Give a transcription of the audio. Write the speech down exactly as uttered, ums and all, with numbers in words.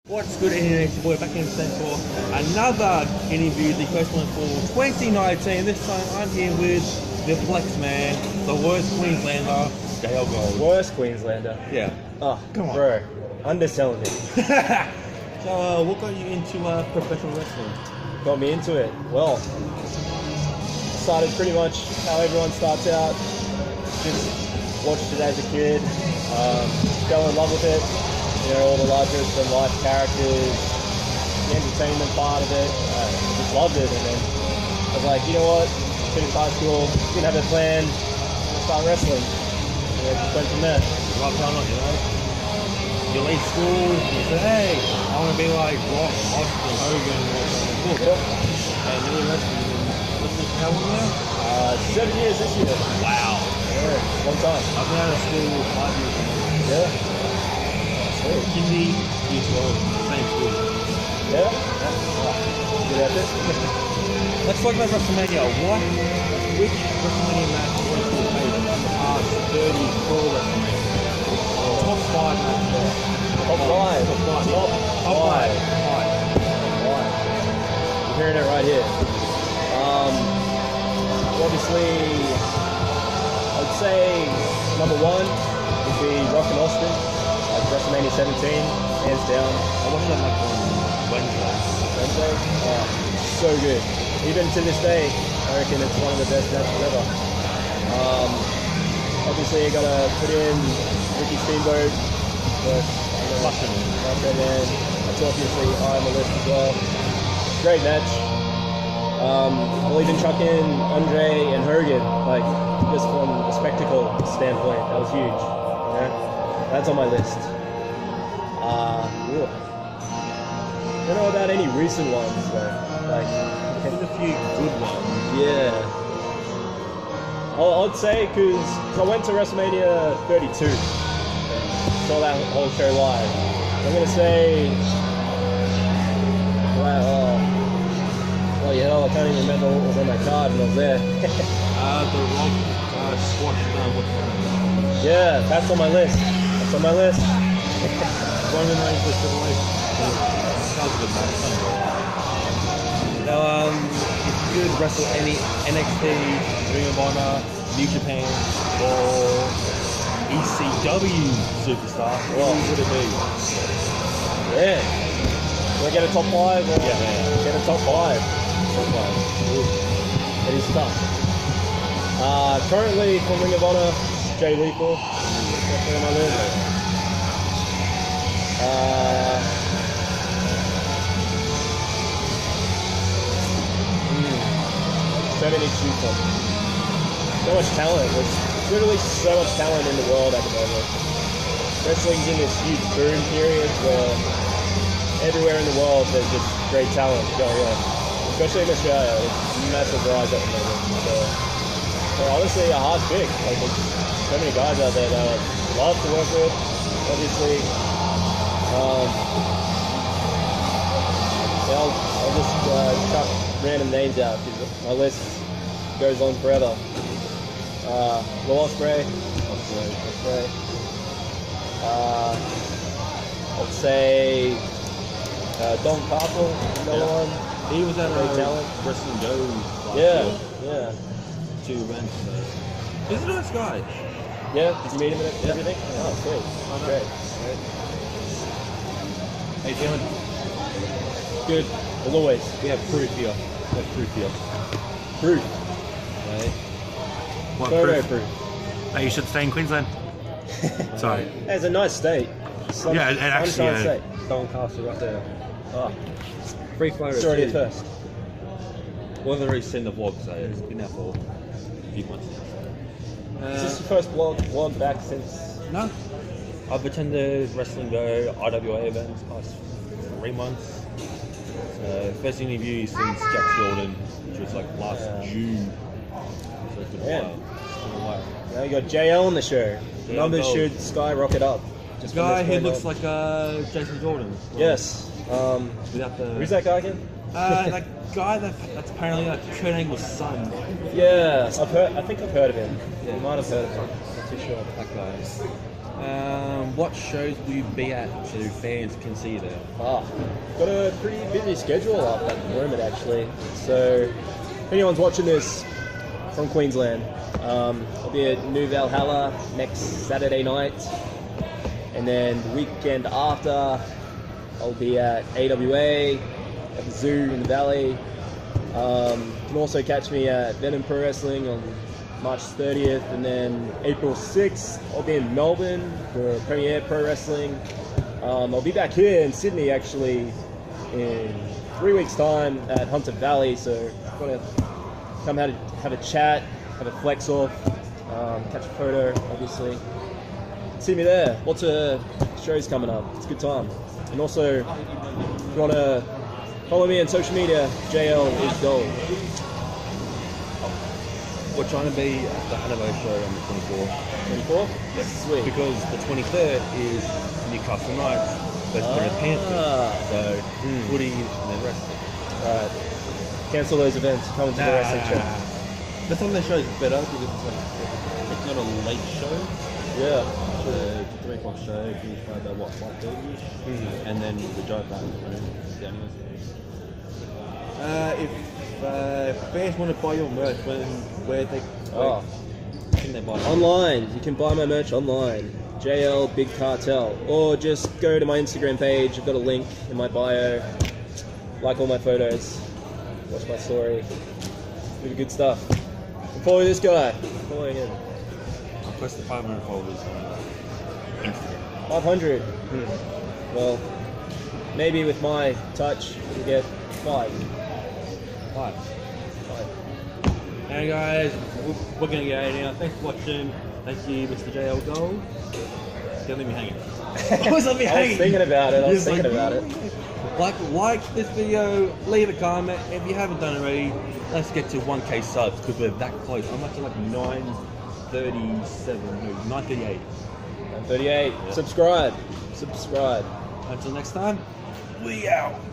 What's good, Internet? Your boy back in Stand for another interview, the first one for twenty nineteen. This time I'm here with the Flex Man, the worst Queenslander, J L Gold. Worst Queenslander? Yeah. Oh, come on. Bro, underselling it. So, uh, what got you into uh, professional wrestling? Got me into it? Well, started pretty much how everyone starts out. Just watched it as a kid, um, fell in love with it. You know, all the larger than life characters, the entertainment part of it. I just loved it, and then I was like, you know what? Finished high school, didn't have a plan, start wrestling. And it just went from there. Right time, you know? You leave school, you say, hey, I want to be like Rock, Austin, Hogan, or something. Yep. And you were wrestling in, wrestling for how long now? Uh, seven years this year. Wow. Yeah, long time. I've been out of school five years ago. Yeah. Kindy, year twelve, same school. Yeah? Good effort. Let's talk about WrestleMania. What, which WrestleMania match was your favorite of the past thirty-four WrestleMania? Oh. Top five matches. Top five. Top five. Top, Top five. five. Top five. You're hearing it right here. Um, obviously, I'd say number one would be Rock and Austin. Like WrestleMania seventeen, hands down. I watched that like on Wednesday. Wednesday? Oh, so good. Even to this day, I reckon it's one of the best matches ever. Um, obviously, you gotta put in Ricky Steamboat, but Mushroom. Mushroom Man. That's obviously high on the list as well. Great match. Um, I'll even chuck in Andre and Hogan, like just from a spectacle standpoint. That was huge. You know? That's on my list. Uh, ugh. Don't know about any recent ones though. Like, There's a few good ones. yeah. I'll, I'd say because I went to WrestleMania thirty-two, saw that whole show live. I'm gonna say, wow. Oh, oh yeah, I can't even remember what was on that card when I was there. uh, the Rock uh, squash. Uh, what's that? Yeah, that's on my list. That's on my list. Roman Reigns for Triple H. That was a good match. Now, um, if you could wrestle any N X T, Ring of Honor, New Japan, or E C W superstar, Wow. who would it be? Yeah. Do I get a top five? Or Yeah, man. Get a top five. Top five. Ooh. It is tough. Uh, currently, from Ring of Honor, Jay Lethal. Definitely on my list. Uh, mm, so many to choose from. So much talent. There's literally so much talent in the world at the moment. Wrestling's in this huge boom period where everywhere in the world there's just great talent going on. Especially in Australia, it's a massive rise at the moment. So, so honestly, a hard pick. Like, there's so many guys out there that I'd love to work with. Obviously, um, yeah, I'll, I'll just uh, chuck random names out because my list goes on forever. Uh, Will Ospreay. Ospreay. Ospreay. Uh, I'd say uh, Don Carpel, another Yeah. one. He was at Great uh, talent. Wrestling Go last Yeah, year. yeah. Two events. So. He's a nice guy. Yeah, did you meet him and Yeah. everything? Oh, sweet. I know. Great. How you feeling? Good. As always. We have proof here. We have proof here. Proof. Right? What Photo proof? proof. That you should stay in Queensland. Sorry. Hey, it's a nice state. Sun, Yeah, it- it actually, sunshine yeah. state. Doncaster right there. Oh, Free photo it's already too. a first. We've already seen the vlog, so it's been out for a few months. Is Uh, this the first vlog, vlog back since? no. I've attended Wrestling Go I W A events past three months. So first interview since Jack Jordan, which was like last Yeah. June. So it's been a Yeah. while. It's been a while. Now you got J L on the show. J L Numbers Gold. should skyrocket up. Just from Guy this who point looks on. like uh, Jason Jordan. Yes. Um, Without the. who's that guy again? Uh, that guy that that's apparently like Kurt Angle's son. Yeah, I've heard. I think I've heard of him. Yeah. You might have heard of him. Not too sure. That guy. Um, what shows will you be at so fans can see you there? Ah, got a pretty busy schedule up at the moment, actually. So, if anyone's watching this from Queensland, um, I'll be at New Valhalla next Saturday night. And then the weekend after, I'll be at A W A, at the zoo in the Valley. Um, you can also catch me at Venom Pro Wrestling on March thirtieth, and then April sixth, I'll be in Melbourne for Premier Pro Wrestling. Um, I'll be back here in Sydney actually in three weeks' time at Hunter Valley, so I've got to come have a, have a chat, have a flex off, um, catch a photo, obviously. See me there. Lots of shows coming up. It's a good time. And also, if you want to follow me on social media, J L is gold. We're trying to be at the Hanover show on the twenty-fourth. twenty-fourth? Yes. Sweet. Because the twenty-third is Newcastle Knights versus Penrith Ah. Panthers. So, Mm. footy and then wrestling. Alright. Cancel those events. Come to the Nah, wrestling show. but some of the shows are better because it's, like, it's not a late show. Yeah. So it's a three o'clock show, finish by about what, five thirty-ish? Mm. And then we drive back home. Uh, if uh, fans want to buy your merch, when, where they Oh. where can they buy it? Online. You can buy my merch online. J L Big Cartel. Or just go to my Instagram page. I've got a link in my bio. Like all my photos. Watch my story. Really good stuff. And follow this guy. Following him. I'll post the five hundred followers on Instagram. five hundred. Hmm. Well, maybe with my touch, we'll get five. Five. Five. Hey guys, we're, we're gonna get out of here now. Thanks for watching. Thank you, Mister J L Gold. Don't leave me hanging. Always let me I hanging. was thinking about it. I was Just thinking like, about it. Like, like this video, leave a comment. If you haven't done it already, let's get to one K subs because we're that close. I'm up to like nine thirty-seven, no, nine thirty-eight. nine thirty-eight. Yeah. Subscribe. Subscribe. Until next time, we out.